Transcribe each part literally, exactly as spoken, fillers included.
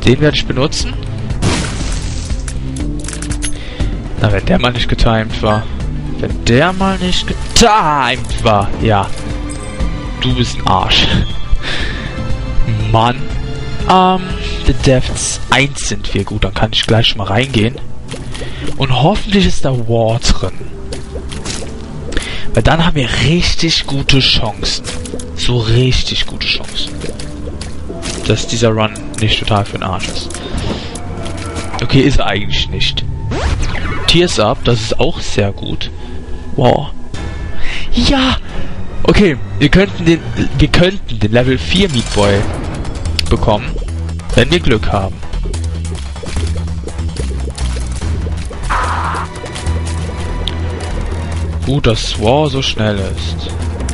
Den werde ich benutzen. Na, wenn der mal nicht getimed war. Wenn der mal nicht getimed war. Ja. Du bist ein Arsch. Mann. Ähm, The Depths eins sind wir. Gut, dann kann ich gleich mal reingehen. Und hoffentlich ist da War drin. Weil dann haben wir richtig gute Chancen. So richtig gute Chancen. Dass dieser Run nicht total für den Arsch ist. Okay, ist er eigentlich nicht. Tears Up, das ist auch sehr gut. Wow. Ja! Okay, wir könnten den, wir könnten den Level vier Meat Boy bekommen, wenn wir Glück haben. Gut, dass War so schnell ist.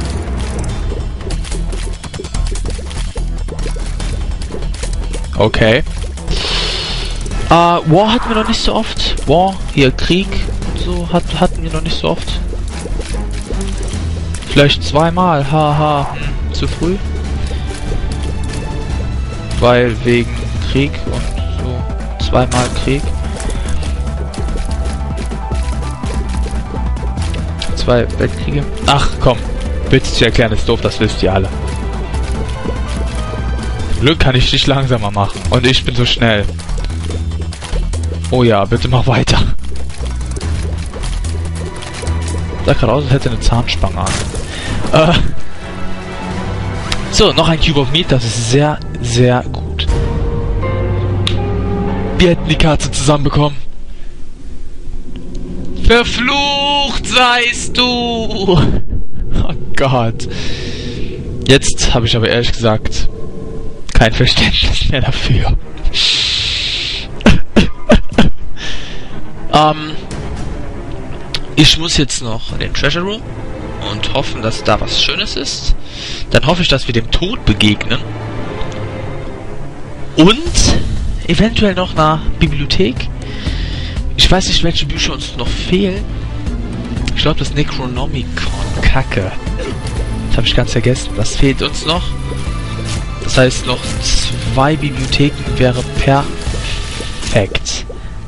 Okay. Uh, War hatten wir noch nicht so oft. War, hier Krieg und so hat, hatten wir noch nicht so oft. Vielleicht zweimal, haha, hm, zu früh. Weil wegen Krieg und so. Zweimal Krieg. Zwei Weltkriege. Ach komm, willst du erklären, ist doof, das wisst ihr alle. Glück kann ich dich langsamer machen. Und ich bin so schnell. Oh ja, bitte mach weiter. Sah gerade aus, als hätte eine Zahnspange an. Äh. So, noch ein Cube of Meat, das ist sehr, sehr gut. Wir hätten die Katze zusammenbekommen. Verflucht seist du! Oh Gott. Jetzt habe ich aber ehrlich gesagt kein Verständnis mehr dafür. ähm, ich muss jetzt noch in den Treasure Room und hoffen, dass da was Schönes ist. Dann hoffe ich, dass wir dem Tod begegnen. Und eventuell noch einer Bibliothek. Ich weiß nicht, welche Bücher uns noch fehlen. Ich glaube, das Necronomicon. Kacke. Das habe ich ganz vergessen. Das fehlt uns noch. Das heißt, noch zwei Bibliotheken wäre perfekt.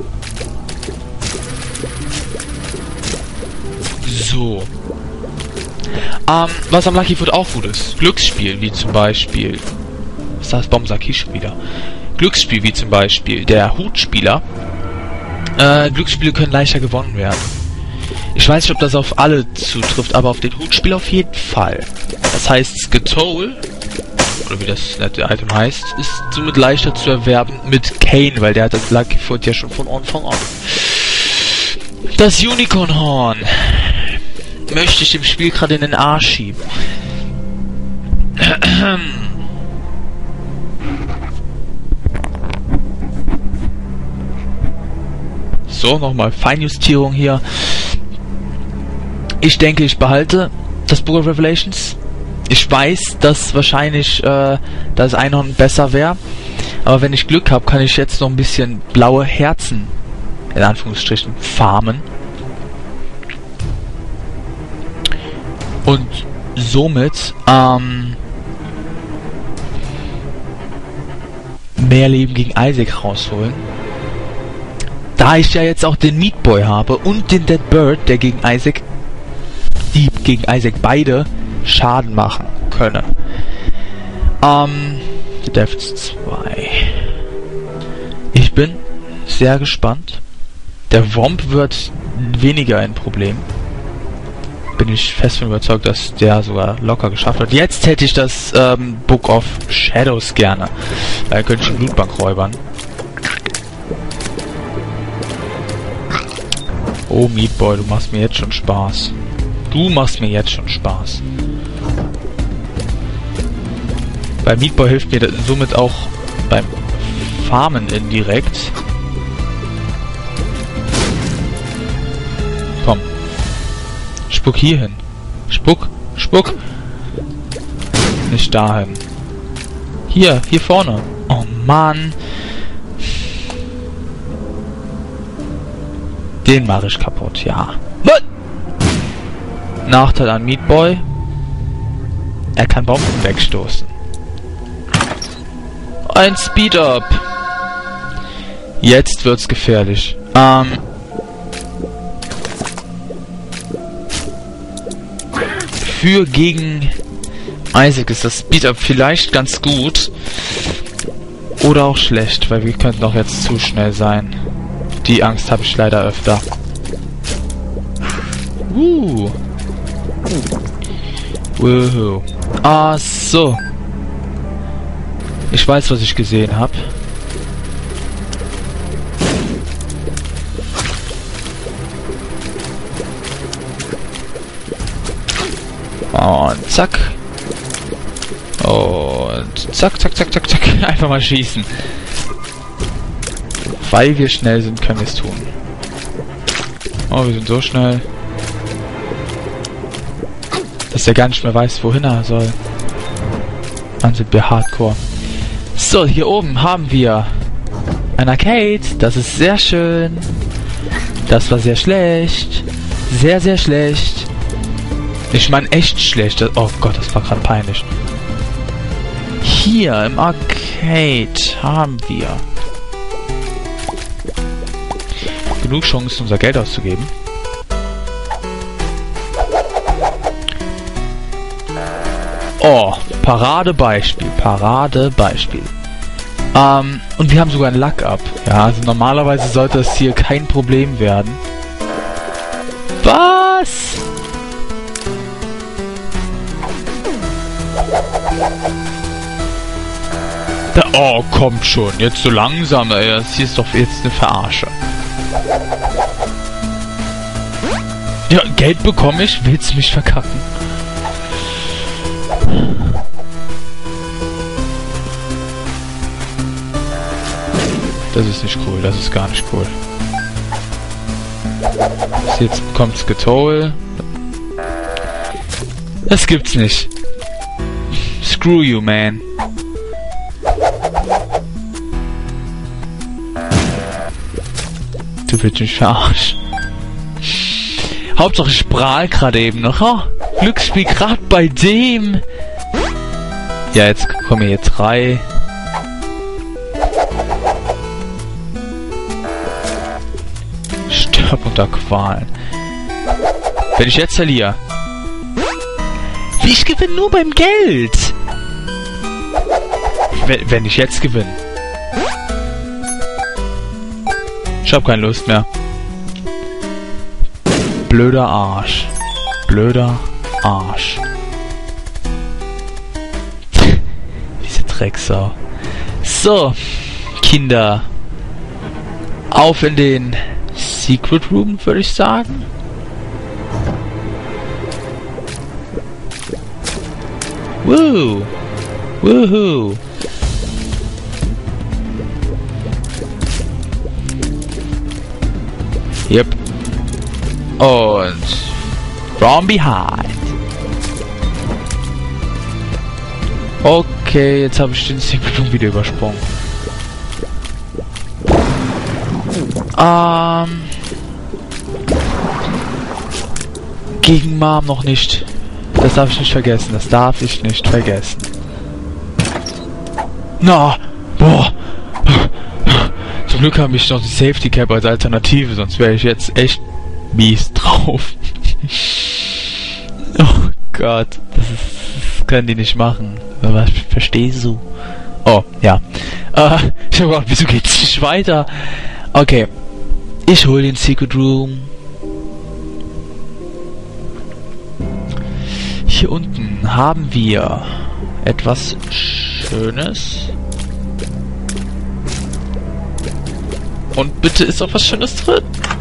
So. Ähm, was am Lucky Foot auch gut ist. Glücksspiel, wie zum Beispiel... Was ist das? Bombensack hier schon wieder. Glücksspiel, wie zum Beispiel der Hutspieler. Äh, Glücksspiele können leichter gewonnen werden. Ich weiß nicht, ob das auf alle zutrifft, aber auf den Hutspieler auf jeden Fall. Das heißt, Skatoll, oder wie das nette Item heißt, ist somit leichter zu erwerben mit Kane, weil der hat das Lucky Foot ja schon von Anfang an. Das Unicorn Horn möchte ich dem Spiel gerade in den Arsch schieben. So, nochmal Feinjustierung hier. Ich denke, ich behalte das Book of Revelations. Ich weiß, dass wahrscheinlich äh, das Einhorn besser wäre. Aber wenn ich Glück habe, kann ich jetzt noch ein bisschen blaue Herzen, in Anführungsstrichen, farmen. Und somit ähm, mehr Leben gegen Isaac rausholen. Da ich ja jetzt auch den Meat Boy habe und den Dead Bird, der gegen Isaac, die gegen Isaac beide Schaden machen können. Ähm, The Depths zwei. Ich bin sehr gespannt. Der Womp wird weniger ein Problem. Bin ich fest von überzeugt, dass der sogar locker geschafft hat. Jetzt hätte ich das ähm, Book of Shadows gerne. Da könnte ich eine Blutbank räubern. Oh, Meat Boy, du machst mir jetzt schon Spaß. Du machst mir jetzt schon Spaß. Bei Meat Boy hilft mir somit auch beim Farmen indirekt. Komm. Spuck hier hin. Spuck, spuck. Nicht dahin. Hier, hier vorne. Oh Mann. Den mache ich kaputt, ja. Nachteil an Meat Boy. Er kann Bomben wegstoßen. Ein Speed-Up. Jetzt wird's gefährlich. Ähm... Für gegen Isaac ist das Speed-Up vielleicht ganz gut. Oder auch schlecht, weil wir könnten auch jetzt zu schnell sein. Die Angst habe ich leider öfter. Uh. Woohoo. Ah, so. Ich weiß, was ich gesehen habe. Und zack. Und zack, zack, zack, zack, zack. Einfach mal schießen. Weil wir schnell sind, können wir es tun. Oh, wir sind so schnell, dass er gar nicht mehr weiß, wohin er soll. Dann sind wir hardcore. So, hier oben haben wir ein Arcade. Das ist sehr schön. Das war sehr schlecht. Sehr, sehr schlecht. Ich meine echt schlecht. Oh Gott, das war gerade peinlich. Hier im Arcade haben wir genug Chancen, unser Geld auszugeben. Oh, Paradebeispiel, Paradebeispiel. Ähm, und wir haben sogar ein Luck-Up. Ja, also normalerweise sollte das hier kein Problem werden. Was? Da, oh, kommt schon. Jetzt so langsam, ey. Das hier ist doch jetzt eine Verarsche. Ja, Geld bekomme ich. Willst du mich verkacken? Das ist nicht cool. Das ist gar nicht cool. Jetzt kommt's Getol. Das gibt's nicht. Screw you, man. Du willst mich verarschen. Hauptsache ich prahl gerade eben noch. Oh, Glücksspiel gerade bei dem. Ja, jetzt kommen hier drei. Stirb unter Qualen. Wenn ich jetzt verliere. Ich gewinne nur beim Geld. Wenn, wenn ich jetzt gewinne. Ich hab keine Lust mehr. Blöder Arsch. Blöder Arsch. Diese Drecksau. So, Kinder. Auf in den Secret Room, würde ich sagen. Woo! Woohoo! Yep. Und from behind. Okay, jetzt habe ich den Secret Room wieder übersprungen. Ähm. Gegen Mom noch nicht. Das darf ich nicht vergessen. Das darf ich nicht vergessen. Na, boah. Zum Glück habe ich noch die Safety Cap als Alternative, sonst wäre ich jetzt echt mies drauf. Oh Gott, das, ist, das können die nicht machen. Aber verstehst du? Oh, ja. Äh, ich hab gedacht, wieso geht's nicht weiter? Okay. Ich hole den Secret Room. Hier unten haben wir etwas Schönes. Und bitte ist auch was Schönes drin.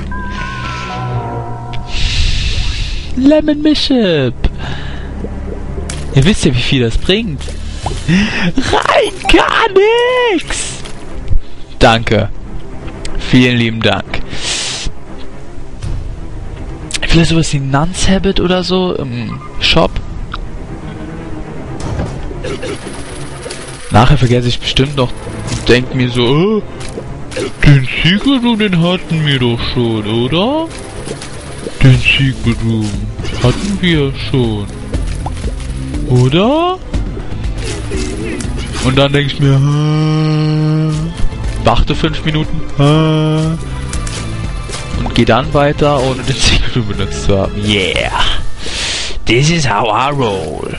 Lemon Bishop. Ihr wisst ja, wie viel das bringt. Rein gar nix. Danke. Vielen lieben Dank. Vielleicht sowas wie Nuns Habit oder so im Shop. Nachher vergesse ich bestimmt noch und denke mir so, oh, den Secret Room, den hatten wir doch schon, oder? Den Secret Room hatten wir schon. Oder? Und dann denke ich mir, warte fünf Minuten und gehe dann weiter, ohne den Siegel benutzt zu haben. Yeah! This is how I roll.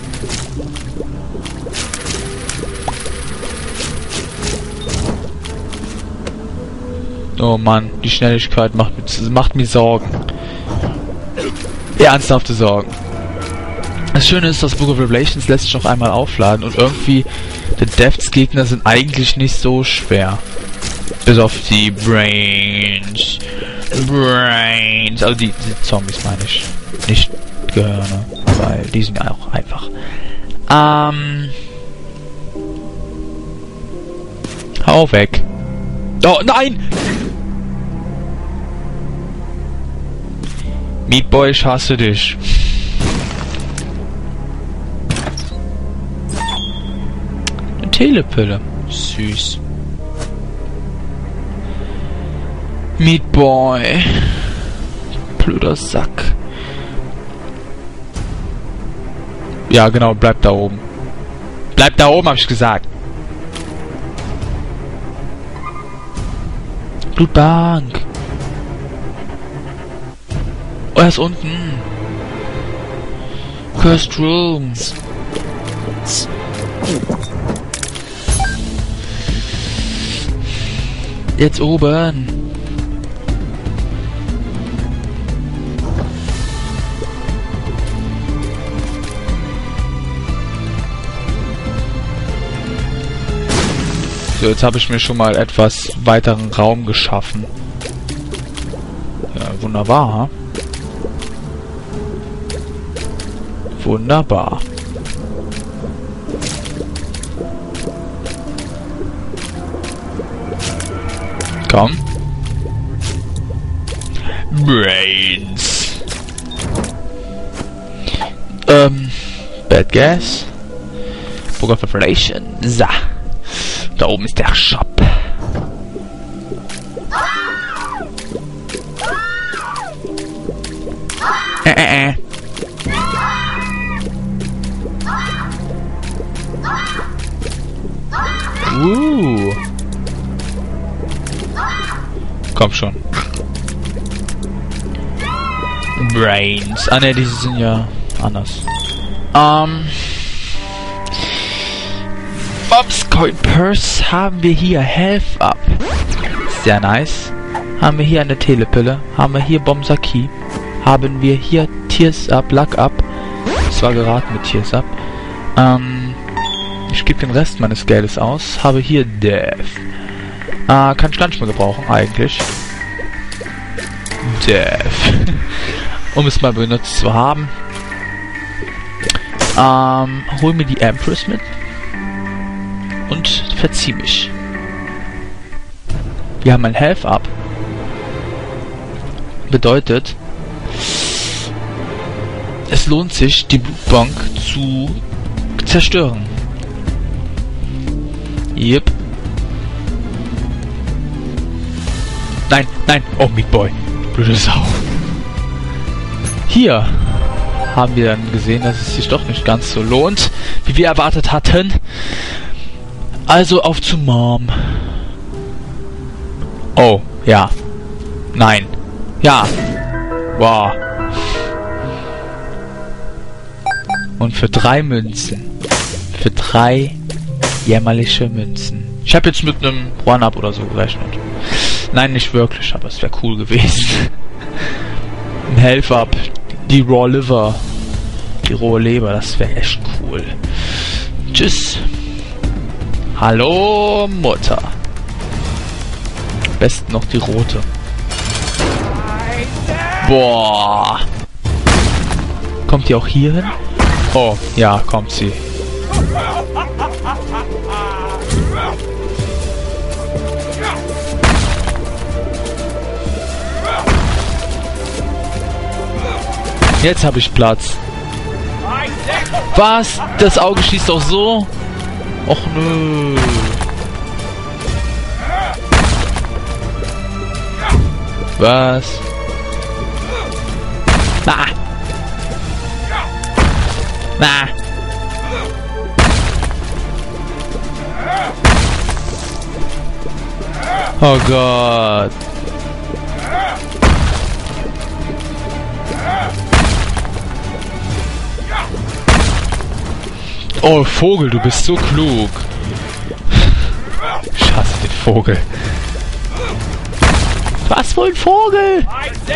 Oh Mann, die Schnelligkeit macht mir, macht mir Sorgen. Ernsthafte Sorgen. Das Schöne ist, das Book of Revelations lässt sich noch einmal aufladen und irgendwie die Devs-Gegner sind eigentlich nicht so schwer. Bis auf die Brains. Brains. Also die, die Zombies meine ich. Nicht Gehirne. Weil die sind auch einfach. Ähm. Hau weg. Oh nein! Meat Boy, ich hasse dich. Eine Telepille. Süß. Meat Boy. Blöder Sack. Ja, genau, bleib da oben. Bleib da oben, hab ich gesagt. Blutbank. Oh, er ist unten. Cursed Rooms. Jetzt oben. So, jetzt habe ich mir schon mal etwas weiteren Raum geschaffen. Ja, wunderbar. Ha? Wunderbar. Komm. Brains. Ähm, Bad Gas. Book of Revelation. So. Da oben ist der Shop. Äh, äh, äh. Uh. Komm schon. Brains. Ah ne, diese sind ja anders. Ähm. Bob's Coin Purse haben wir hier. Health Up. Sehr nice. Haben wir hier eine Telepille. Haben wir hier Bomsaki. Haben wir hier Tears Up, Luck Up. Das war geraten mit Tears Up. Ähm. Ich gebe den Rest meines Geldes aus. Habe hier Death. Äh, kann ich gar nicht mehr gebrauchen, eigentlich. Death. Um es mal benutzt zu haben. Ähm, hol mir die Empress mit. Und verzieh mich. Wir haben ein Health Up. Bedeutet, es lohnt sich, die Blutbank zu zerstören. Yep. Nein, nein. Oh, Meat Boy. Blöde Sau. Hier haben wir dann gesehen, dass es sich doch nicht ganz so lohnt, wie wir erwartet hatten. Also auf zu Mom. Oh, ja. Nein. Ja. Wow. Und für drei Münzen. Für drei jämmerliche Münzen. Ich habe jetzt mit einem One-Up oder so gerechnet. Nein, nicht wirklich, aber es wäre cool gewesen. Ein Health-Up. Die Raw Liver. Die rohe Leber, das wäre echt cool. Tschüss. Hallo, Mutter. Am besten noch die rote. Boah. Kommt die auch hier hin? Oh, ja, kommt sie. Jetzt habe ich Platz. Was? Das Auge schießt doch so? Och nö. Was? Na. Na. Oh Gott. Oh, Vogel, du bist so klug. Ich hasse den Vogel. Was für ein Vogel?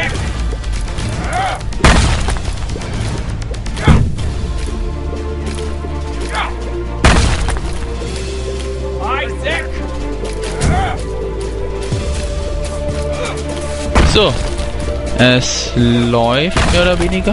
So. Es läuft mehr oder weniger.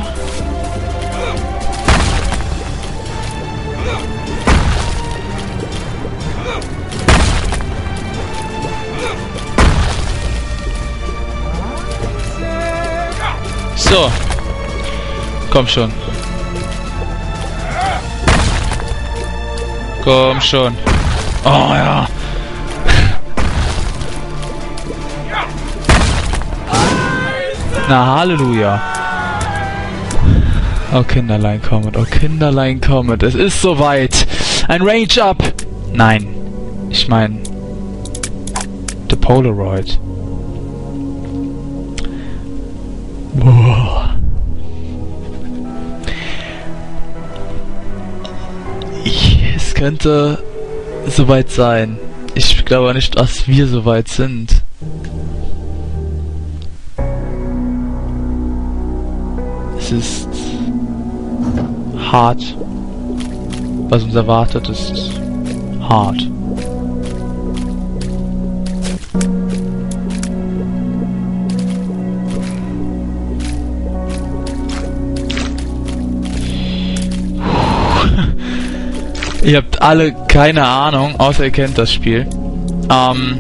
So. Komm schon. Komm schon. Oh ja. Na, Halleluja. Oh, Kinderlein, kommet. Oh, Kinderlein, kommet. Es ist soweit. Ein Range-Up. Nein. Ich meine... The Polaroid. Boah. Ich, es könnte soweit sein. Ich glaube nicht, dass wir soweit sind. Es ist hart. Was uns erwartet, ist hart. Ihr habt alle keine Ahnung, außer ihr kennt das Spiel. Ähm,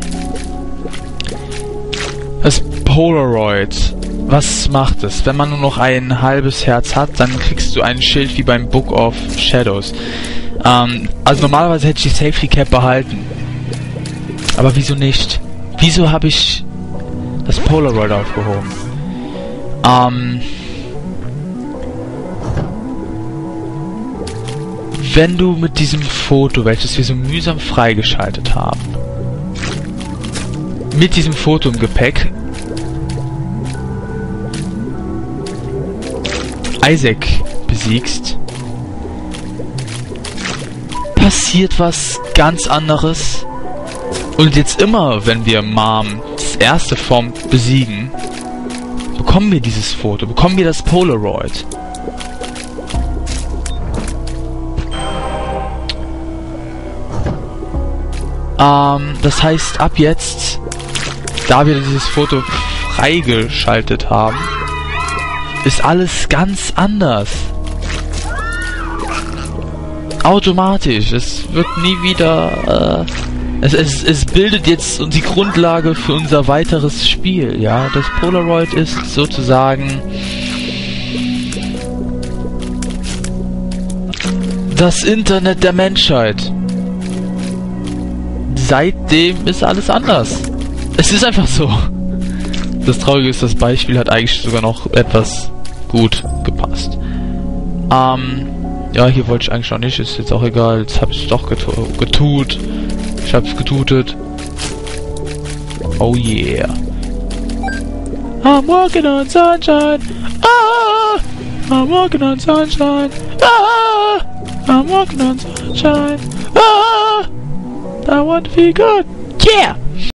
das Polaroid. Was macht es? Wenn man nur noch ein halbes Herz hat, dann kriegst du ein Schild wie beim Book of Shadows. Ähm, also normalerweise hätte ich die Safety Cap behalten. Aber wieso nicht? Wieso habe ich das Polaroid aufgehoben? Ähm... Wenn du mit diesem Foto, welches wir so mühsam freigeschaltet haben, mit diesem Foto im Gepäck Isaac besiegst, passiert was ganz anderes. Und jetzt immer, wenn wir Mom das erste Form besiegen, bekommen wir dieses Foto, bekommen wir das Polaroid. Ähm, das heißt, ab jetzt, da wir dieses Foto freigeschaltet haben, ist alles ganz anders. Automatisch. Es wird nie wieder... Äh, es, es, es bildet jetzt die Grundlage für unser weiteres Spiel. Ja, das Polaroid ist sozusagen das Internet der Menschheit. Seitdem ist alles anders. Es ist einfach so. Das Traurige ist, das Beispiel hat eigentlich sogar noch etwas gut gepasst. Ähm, ja, hier wollte ich eigentlich noch nicht, ist jetzt auch egal. Jetzt habe ich es doch getu getut. Ich habe es getutet. Oh yeah. I'm walking on sunshine. Ah, I'm walking on sunshine. Ah, I'm walking on sunshine. Ah, I want to be good. Yeah.